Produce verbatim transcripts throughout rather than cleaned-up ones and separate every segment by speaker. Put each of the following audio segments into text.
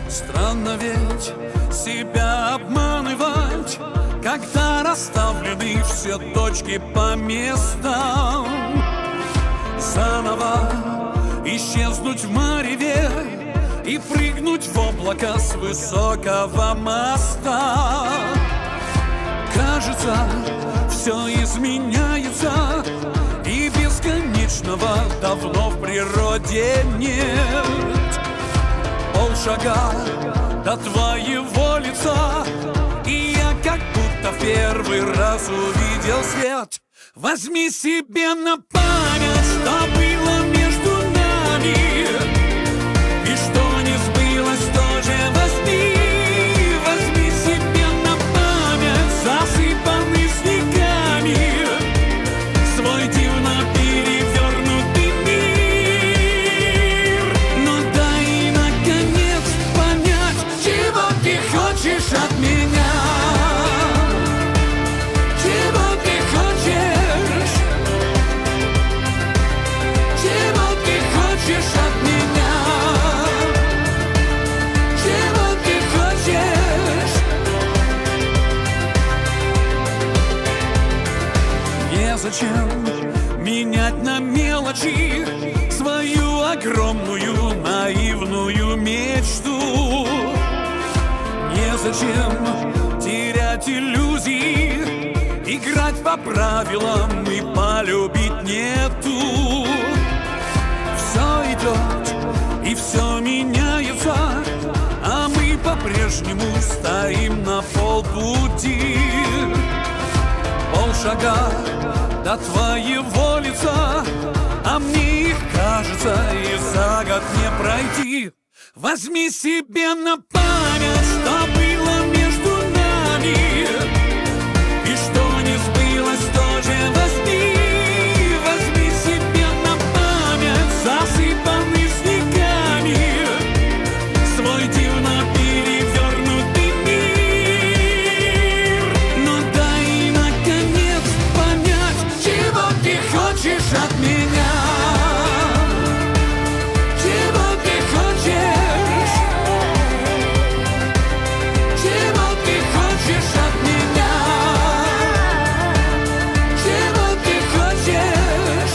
Speaker 1: Странно ведь себя обманывать, когда расставлены все точки по местам. Заново исчезнуть в мареве и прыгнуть в облако с высокого моста. Кажется, все изменяется, и бесконечного давно в природе нет. Полшага до твоего лица, и я как будто в первый раз увидел свет. Возьми себе на память, что было между нами, и что не сбылось, тоже возьми. Возьми себе на память засыпанный снегами свой дивно перевернутый мир. Но дай наконец понять, чего ты хочешь от меня. Чего ты хочешь? Чего ты хочешь от меня? Чего ты хочешь? Незачем менять на мелочи свою огромную наивную мечту. Незачем терять иллюзии, играть по правилам и полюбить нету. Все идет и все меняется, а мы по-прежнему стоим на полпути. Полшага до твоего лица, а мне их, кажется, и за год не пройти. Возьми себе на память, что было между нами, и что не сбылось, тоже возьми. Возьми себе на память засыпанный снегами свой дивно перевернутый мир. Но дай наконец понять, чего ты хочешь от меня. Чего ты хочешь? Чего ты хочешь от меня? Чего ты хочешь?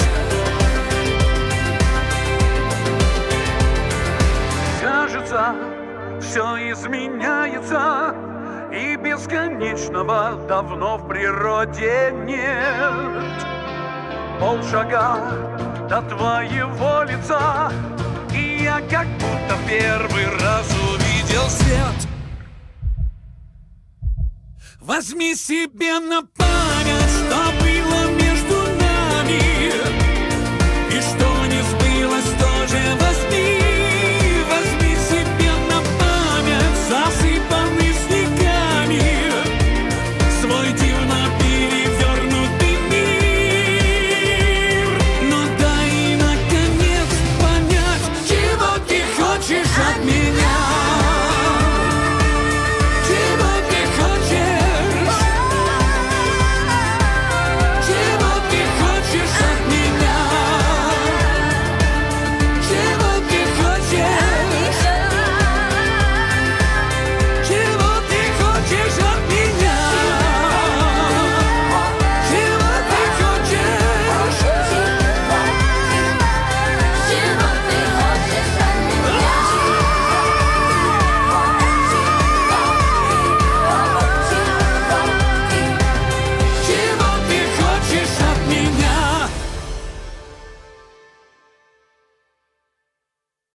Speaker 1: Кажется, все изменяется, и бесконечного давно в природе нет. Полшага до твоего лица, и я как будто первый раз увидел свет. Возьми себе на память,